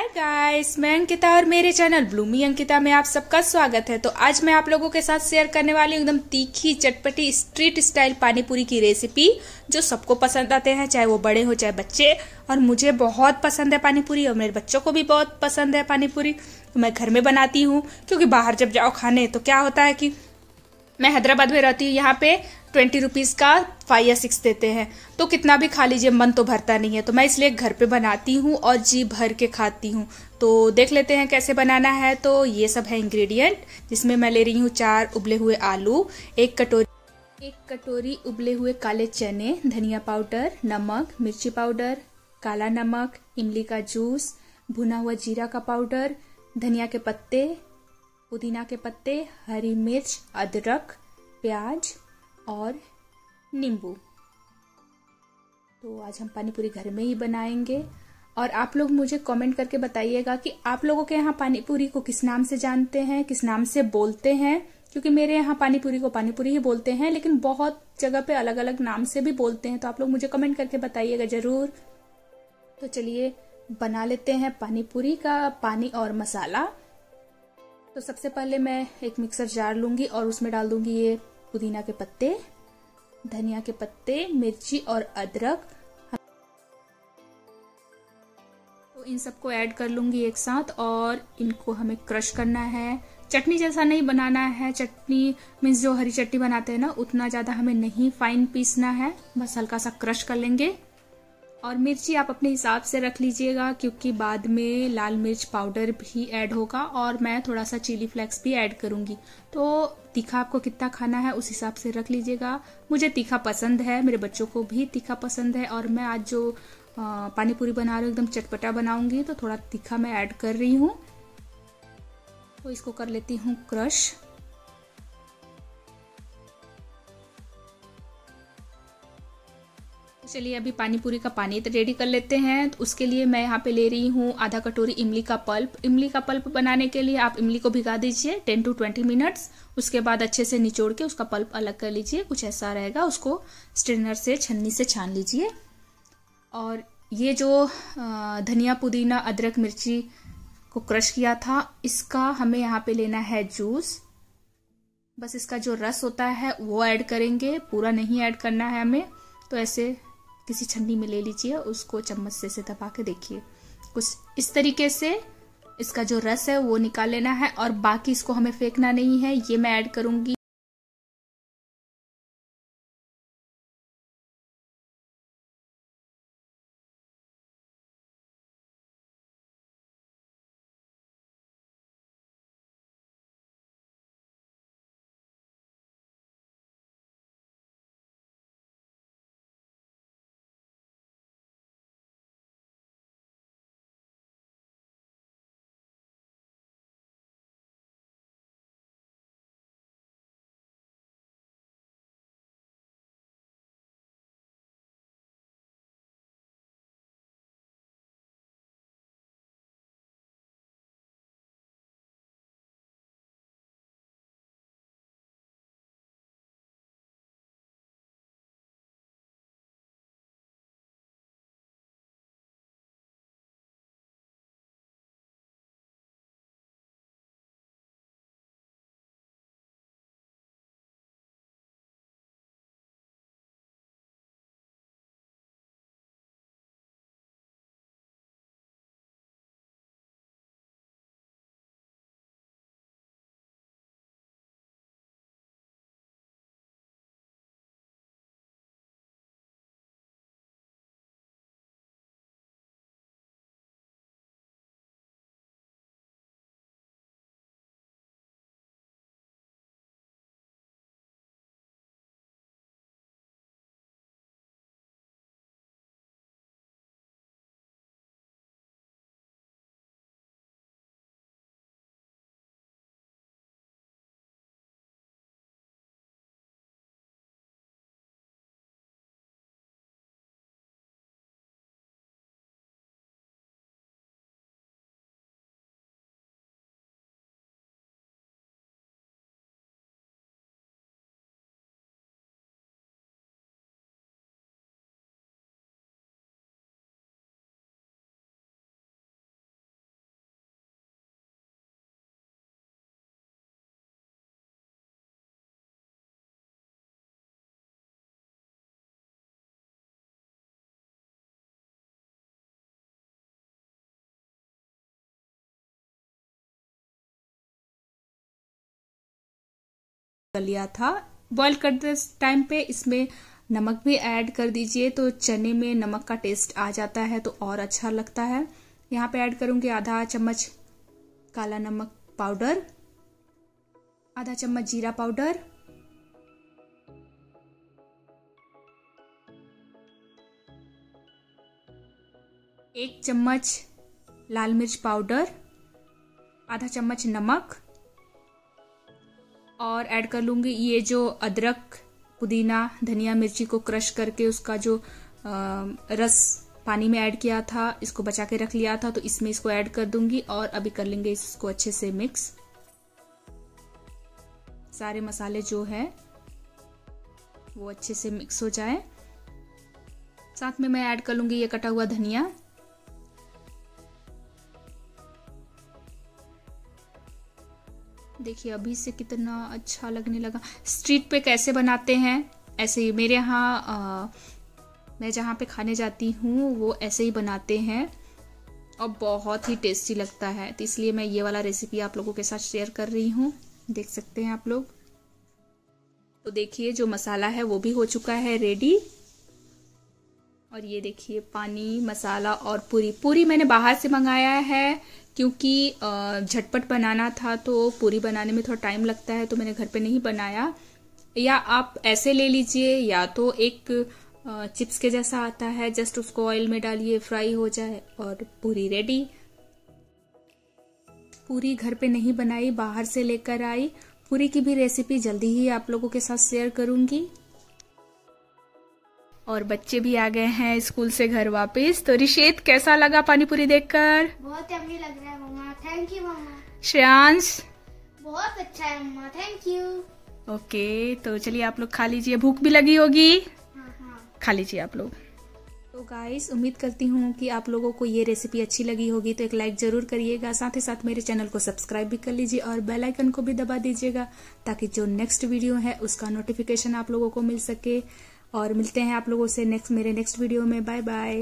Hi guys, मैं अंकिता और मेरे चैनल ब्लूमी अंकिता में आप सबका स्वागत है। तो आज मैं आप लोगों के साथ शेयर करने वाली हूँ एकदम तीखी चटपटी स्ट्रीट स्टाइल पानी पूरी की रेसिपी, जो सबको पसंद आते हैं, चाहे वो बड़े हो चाहे बच्चे। और मुझे बहुत पसंद है पानी पूरी और मेरे बच्चों को भी बहुत पसंद है पानी पूरी। तो मैं घर में बनाती हूँ, क्योंकि बाहर जब जाओ खाने तो क्या होता है कि मैं हैदराबाद में रहती हूँ, यहाँ पे 20 रुपीज़ का 5 या 6 देते हैं, तो कितना भी खा लीजिए मन तो भरता नहीं है। तो मैं इसलिए घर पे बनाती हूँ और जी भर के खाती हूँ। तो देख लेते हैं कैसे बनाना है। तो ये सब है इंग्रेडिएंट, जिसमें मैं ले रही हूँ 4 उबले हुए आलू, एक कटोरी उबले हुए काले चने, धनिया पाउडर, नमक, मिर्ची पाउडर, काला नमक, इमली का जूस, भुना हुआ जीरा का पाउडर, धनिया के पत्ते, पुदीना के पत्ते, हरी मिर्च, अदरक, प्याज और नींबू। तो आज हम पानी पूरी घर में ही बनाएंगे। और आप लोग मुझे कमेंट करके बताइएगा कि आप लोगों के यहाँ पानी पूरी को किस नाम से जानते हैं, किस नाम से बोलते हैं। क्योंकि मेरे यहाँ पानी पूरी को पानी पूरी ही बोलते हैं, लेकिन बहुत जगह पे अलग अलग नाम से भी बोलते हैं। तो आप लोग मुझे कमेंट करके बताइएगा जरूर। तो चलिए बना लेते हैं पानी पूरी का पानी और मसाला। तो सबसे पहले मैं एक मिक्सर जार लूंगी और उसमें डाल दूंगी ये पुदीना के पत्ते, धनिया के पत्ते, मिर्ची और अदरक। तो इन सबको ऐड कर लूंगी एक साथ और इनको हमें क्रश करना है। चटनी जैसा नहीं बनाना है, चटनी मीन्स जो हरी चटनी बनाते हैं ना, उतना ज्यादा हमें नहीं फाइन पीसना है, बस हल्का सा क्रश कर लेंगे। और मिर्ची आप अपने हिसाब से रख लीजिएगा, क्योंकि बाद में लाल मिर्च पाउडर भी ऐड होगा और मैं थोड़ा सा चिली फ्लेक्स भी ऐड करूंगी। तो तीखा आपको कितना खाना है उस हिसाब से रख लीजिएगा। मुझे तीखा पसंद है, मेरे बच्चों को भी तीखा पसंद है, और मैं आज जो पानी पूरी बना रही हूँ एकदम चटपटा बनाऊंगी, तो थोड़ा तीखा मैं ऐड कर रही हूँ। तो इसको कर लेती हूँ क्रश। चलिए अभी पानी पूरी का पानी रेडी कर लेते हैं। तो उसके लिए मैं यहाँ पे ले रही हूँ आधा कटोरी इमली का पल्प। इमली का पल्प बनाने के लिए आप इमली को भिगा दीजिए 10 to 20 मिनट्स। उसके बाद अच्छे से निचोड़ के उसका पल्प अलग कर लीजिए, कुछ ऐसा रहेगा। उसको स्ट्रेनर से छन्नी से छान लीजिए। और ये जो धनिया पुदीना अदरक मिर्ची को क्रश किया था, इसका हमें यहाँ पे लेना है जूस। बस इसका जो रस होता है वो ऐड करेंगे, पूरा नहीं ऐड करना है हमें। तो ऐसे किसी छन्नी में ले लीजिए, उसको चम्मच से दबा के देखिए, कुछ इस तरीके से इसका जो रस है वो निकाल लेना है। और बाकी इसको हमें फेंकना नहीं है, ये मैं ऐड करूंगी कर लिया था। बॉईल करते टाइम पे इसमें नमक भी ऐड कर दीजिए, तो चने में नमक का टेस्ट आ जाता है तो और अच्छा लगता है। यहाँ पे ऐड करूंगी आधा चम्मच काला नमक पाउडर, आधा चम्मच जीरा पाउडर, एक चम्मच लाल मिर्च पाउडर, आधा चम्मच नमक, और ऐड कर लूंगी ये जो अदरक, पुदीना, धनिया, मिर्ची को क्रश करके उसका जो रस पानी में ऐड किया था, इसको बचा के रख लिया था, तो इसमें इसको ऐड कर दूंगी और अभी कर लेंगे इसको अच्छे से मिक्स। सारे मसाले जो है वो अच्छे से मिक्स हो जाए। साथ में मैं ऐड कर लूंगी ये कटा हुआ धनिया। देखिए अभी से कितना अच्छा लगने लगा। स्ट्रीट पे कैसे बनाते हैं ऐसे ही मेरे यहाँ मैं जहाँ पे खाने जाती हूँ वो ऐसे ही बनाते हैं और बहुत ही टेस्टी लगता है, तो इसलिए मैं ये वाला रेसिपी आप लोगों के साथ शेयर कर रही हूँ। देख सकते हैं आप लोग। तो देखिए जो मसाला है वो भी हो चुका है रेडी। और ये देखिए पानी, मसाला और पूरी मैंने बाहर से मंगाया है क्योंकि झटपट बनाना था, तो पूरी बनाने में थोड़ा टाइम लगता है, तो मैंने घर पे नहीं बनाया। या आप ऐसे ले लीजिए, या तो एक चिप्स के जैसा आता है, जस्ट उसको ऑयल में डालिए, फ्राई हो जाए और पूरी रेडी। पूरी घर पे नहीं बनाई, बाहर से लेकर आई। पूरी की भी रेसिपी जल्दी ही आप लोगों के साथ शेयर करूंगी। और बच्चे भी आ गए हैं स्कूल से घर वापस। तो रिशेत कैसा लगा पानी पूरी देखकर? बहुत यम्मी लग रहा है मम्मा, थैंक यू मम्मा। श्रेयांश बहुत अच्छा है मम्मा, थैंक यू। ओके, तो चलिए आप लोग खा लीजिए, भूख भी लगी होगी। हाँ। खा लीजिए आप लोग। तो गाइस उम्मीद करती हूँ कि आप लोगों को ये रेसिपी अच्छी लगी होगी, तो एक लाइक जरूर करिएगा। साथ ही साथ मेरे चैनल को सब्सक्राइब भी कर लीजिए और बेल आइकन को भी दबा दीजिएगा, ताकि जो नेक्स्ट वीडियो है उसका नोटिफिकेशन आप लोगों को मिल सके। और मिलते हैं आप लोगों से मेरे नेक्स्ट वीडियो में। Bye bye.